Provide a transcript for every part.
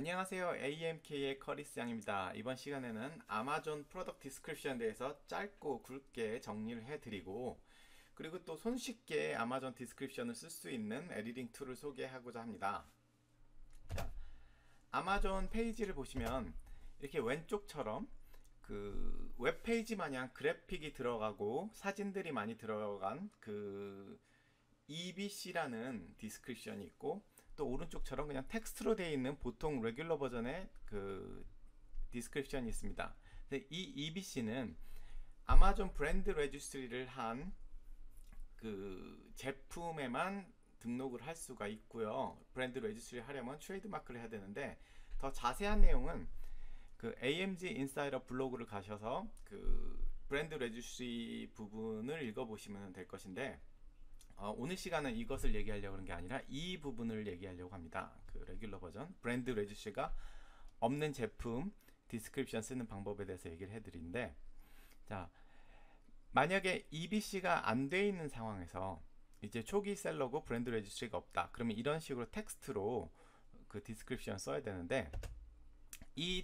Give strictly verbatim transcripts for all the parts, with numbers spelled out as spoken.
안녕하세요. 에이엠케이의 커리스 양입니다. 이번 시간에는 아마존 프로덕트 디스크립션에 대해서 짧고 굵게 정리를 해드리고, 그리고 또 손쉽게 아마존 디스크립션을 쓸 수 있는 에디팅 툴을 소개하고자 합니다. 자, 아마존 페이지를 보시면 이렇게 왼쪽처럼 그 웹페이지 마냥 그래픽이 들어가고 사진들이 많이 들어간 그 이비씨라는 디스크립션이 있고, 또 오른쪽처럼 그냥 텍스트로 되어 있는 보통 레귤러 버전의 그 디스크립션이 있습니다. 근데 이 이비씨는 아마존 브랜드 레지스트리를 한 그 제품에만 등록을 할 수가 있고요. 브랜드 레지스트리 하려면 트레이드마크를 해야 되는데, 더 자세한 내용은 그 에이엠지 인사이더 블로그를 가셔서 그 브랜드 레지스트리 부분을 읽어보시면 될 것인데, 어, 오늘 시간은 이것을 얘기하려고 하는 게 아니라 이 부분을 얘기하려고 합니다. 그 레귤러 버전 브랜드 레지스트리가 없는 제품 디스크립션 쓰는 방법에 대해서 얘기를 해드리는데, 자, 만약에 이비씨가 안 돼 있는 상황에서 이제 초기 셀러고 브랜드 레지스트리가 없다, 그러면 이런 식으로 텍스트로 그 디스크립션 써야 되는데, 이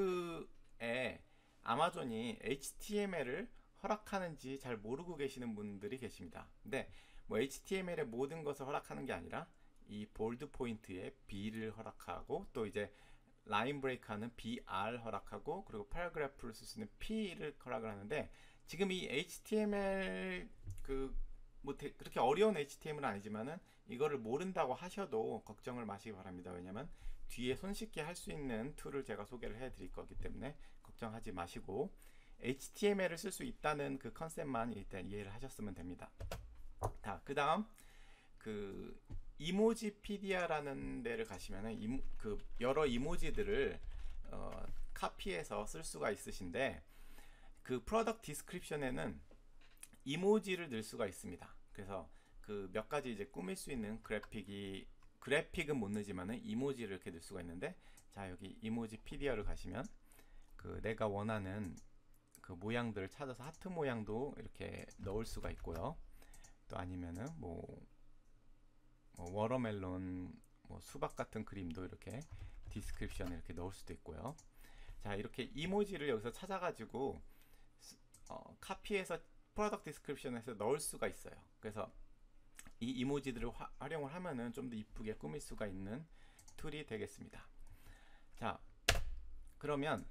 텍스트에 아마존이 에이치티엠엘을 허락하는지 잘 모르고 계시는 분들이 계십니다. 근데 뭐 에이치티엠엘의 모든 것을 허락하는 게 아니라 이 볼드 포인트에 B를 허락하고, 또 이제 라인 브레이크하는 비알 허락하고, 그리고 패러그래프를 쓸 수 있는 P를 허락을 하는데, 지금 이 에이치티엠엘 그 뭐 그렇게 어려운 에이치티엠엘은 아니지만은 이거를 모른다고 하셔도 걱정을 마시기 바랍니다. 왜냐면 뒤에 손쉽게 할 수 있는 툴을 제가 소개를 해 드릴 거기 때문에 걱정하지 마시고, 에이치티엠엘을 쓸 수 있다는 그 컨셉만 일단 이해를 하셨으면 됩니다. 자, 그 다음 그 이모지피디아라는 데를 가시면은 이모, 그 여러 이모지들을 어, 카피해서 쓸 수가 있으신데, 그 프로덕트 디스크립션에는 이모지를 넣을 수가 있습니다. 그래서 그 몇 가지 이제 꾸밀 수 있는 그래픽이 그래픽은 못 넣지만은 이모지를 이렇게 넣을 수가 있는데, 자, 여기 이모지 피디아를 가시면 그 내가 원하는 그 모양들을 찾아서 하트 모양도 이렇게 넣을 수가 있고요. 또 아니면은 뭐, 뭐 워터멜론, 뭐 수박 같은 그림도 이렇게 디스크립션에 이렇게 넣을 수도 있고요. 자, 이렇게 이모지를 여기서 찾아가지고 어, 카피해서 프로덕트 디스크립션에서 넣을 수가 있어요. 그래서 이 이모지들을 화, 활용을 하면은 좀 더 이쁘게 꾸밀 수가 있는 툴이 되겠습니다. 자, 그러면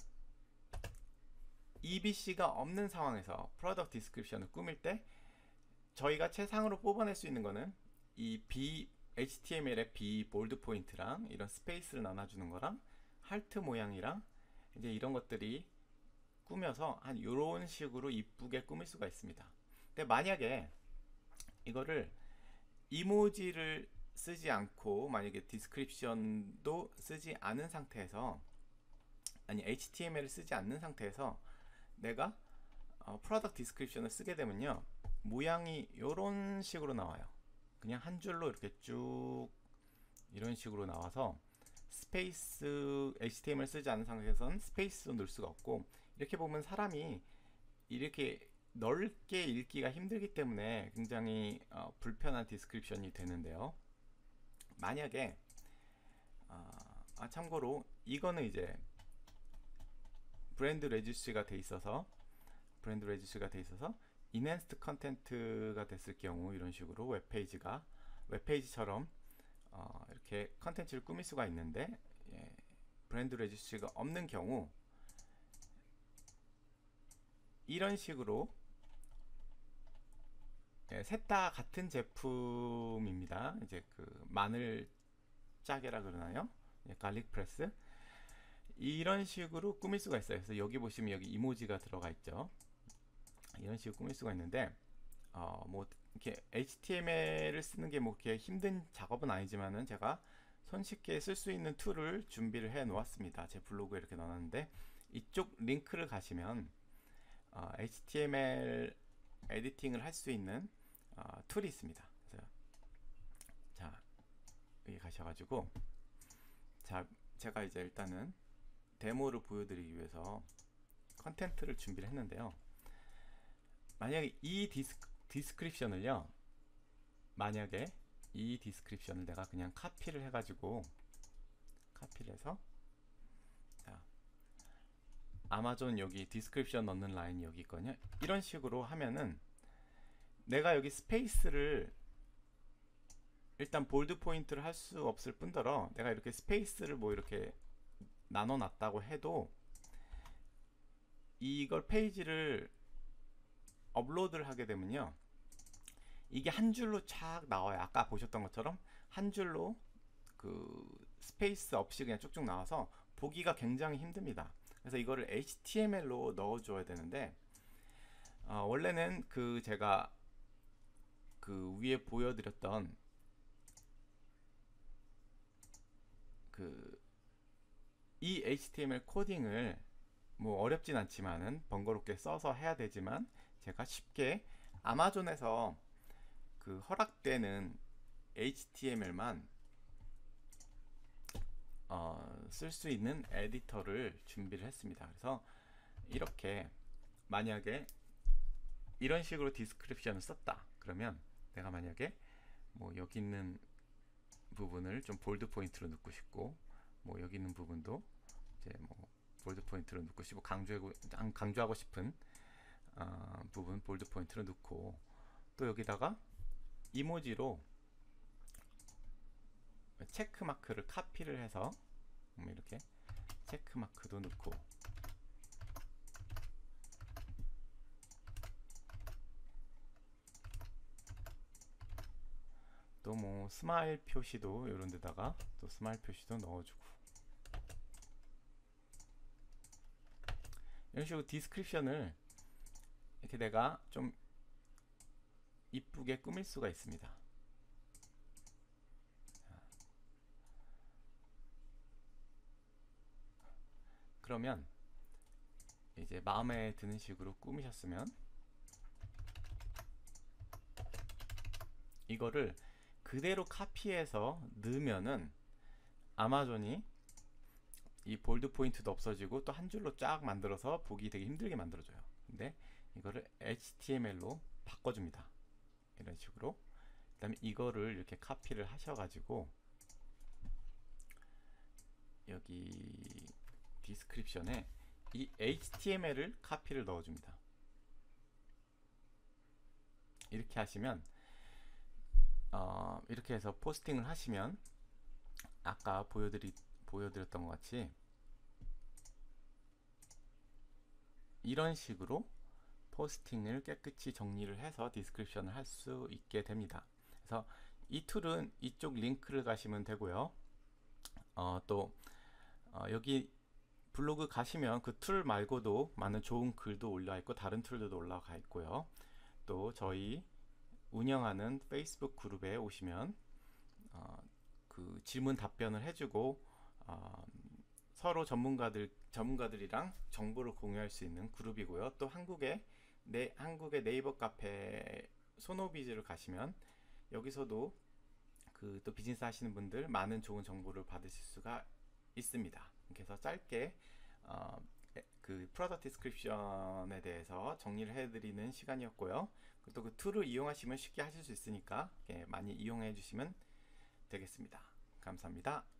이비씨가 없는 상황에서 프로덕트 디스크립션을 꾸밀 때 저희가 최상으로 뽑아낼 수 있는 거는 이 B, 에이치티엠엘의 B 볼드 포인트랑 이런 스페이스를 나눠주는 거랑 하트 모양이랑 이제 이런 것들이 꾸며서 한 이런 식으로 이쁘게 꾸밀 수가 있습니다. 근데 만약에 이거를 이모지를 쓰지 않고 만약에 디스크립션도 쓰지 않은 상태에서, 아니 에이치티엠엘을 쓰지 않는 상태에서 내가 어, 프로덕트 디스크립션을 쓰게 되면요, 모양이 이런 식으로 나와요. 그냥 한 줄로 이렇게 쭉 이런 식으로 나와서 스페이스, 에이치티엠엘 쓰지 않은 상태에서는 스페이스도 넣을 수가 없고, 이렇게 보면 사람이 이렇게 넓게 읽기가 힘들기 때문에 굉장히 어, 불편한 디스크립션이 되는데요. 만약에 어, 아, 참고로 이거는 이제 브랜드 레지스트리가 돼 있어서 브랜드 레지스트리가 돼 있어서 인핸스드 컨텐트가 됐을 경우 이런 식으로 웹페이지가 웹페이지처럼 어, 이렇게 컨텐츠를 꾸밀 수가 있는데, 예, 브랜드 레지스트리가 없는 경우 이런 식으로, 예, 셋 다 같은 제품입니다. 이제 그 마늘 짜게라 그러나요? 예, 갈릭 프레스, 이런 식으로 꾸밀 수가 있어요. 그래서 여기 보시면 여기 이모지가 들어가 있죠. 이런 식으로 꾸밀 수가 있는데, 어, 뭐 이렇게 에이치티엠엘을 쓰는 게 뭐 이렇게 힘든 작업은 아니지만은 제가 손쉽게 쓸 수 있는 툴을 준비를 해 놓았습니다. 제 블로그에 이렇게 넣어놨는데, 이쪽 링크를 가시면 어, 에이치티엠엘 에디팅을 할 수 있는 어, 툴이 있습니다. 그래서 자, 여기 가셔가지고, 자, 제가 이제 일단은 데모를 보여드리기 위해서 컨텐트를 준비를 했는데요. 만약에 이 디스크, 디스크립션을요, 만약에 이 디스크립션을 내가 그냥 카피를 해가지고 카피를 해서 아마존 여기 디스크립션 넣는 라인이 여기 있거든요. 이런 식으로 하면은 내가 여기 스페이스를 일단 볼드 포인트를 할 수 없을 뿐더러 내가 이렇게 스페이스를 뭐 이렇게 나눠 놨다고 해도 이걸 페이지를 업로드를 하게 되면요, 이게 한 줄로 쫙 나와요. 아까 보셨던 것처럼 한 줄로 그 스페이스 없이 그냥 쭉쭉 나와서 보기가 굉장히 힘듭니다. 그래서 이거를 에이치티엠엘로 넣어줘야 되는데, 어, 원래는 그 제가 그 위에 보여드렸던 그 이 에이치티엠엘 코딩을 뭐 어렵진 않지만은 번거롭게 써서 해야 되지만, 제가 쉽게 아마존에서 그 허락되는 에이치티엠엘만 어, 쓸 수 있는 에디터를 준비를 했습니다. 그래서 이렇게 만약에 이런 식으로 디스크립션을 썼다 그러면, 내가 만약에 뭐 여기 있는 부분을 좀 볼드 포인트로 넣고 싶고, 뭐 여기 있는 부분도 이제 뭐 볼드 포인트로 넣고 싶고, 강조하고, 강조하고 싶은 어, 부분 볼드 포인트로 넣고, 또 여기다가 이모지로 체크 마크를 카피를 해서 이렇게 체크 마크도 넣고, 또 뭐 스마일 표시도 이런 데다가 또 스마일 표시도 넣어주고, 이런 식으로 디스크립션을 이렇게 내가 좀 이쁘게 꾸밀 수가 있습니다. 그러면 이제 마음에 드는 식으로 꾸미셨으면 이거를 그대로 카피해서 넣으면은 아마존이 이 볼드 포인트도 없어지고 또 한 줄로 쫙 만들어서 보기 되게 힘들게 만들어줘요. 근데 이거를 에이치티엠엘로 바꿔줍니다. 이런 식으로. 그 다음에 이거를 이렇게 카피를 하셔가지고 여기 디스크립션에 이 에이치티엠엘을 카피를 넣어줍니다. 이렇게 하시면 어, 이렇게 해서 포스팅을 하시면 아까 보여드리, 보여드렸던 것 같이 이런 식으로 포스팅을 깨끗이 정리를 해서 디스크립션을 할 수 있게 됩니다. 그래서 이 툴은 이쪽 링크를 가시면 되고요. 어, 또 어, 여기 블로그 가시면 그 툴 말고도 많은 좋은 글도 올라 있고 다른 툴들도 올라가 있고요. 또 저희 운영하는 페이스북 그룹에 오시면 어, 그 질문 답변을 해주고 어, 서로 전문가들 전문가들이랑 정보를 공유할 수 있는 그룹이고요. 또 한국의 네 한국의 네이버 카페 소노비즈를 가시면 여기서도 그 또 비즈니스 하시는 분들 많은 좋은 정보를 받으실 수가 있습니다. 그래서 짧게 어, 그 프로덕트 디스크립션에 대해서 정리를 해드리는 시간이었고요. 또 그 툴을 이용하시면 쉽게 하실 수 있으니까 많이 이용해 주시면 되겠습니다. 감사합니다.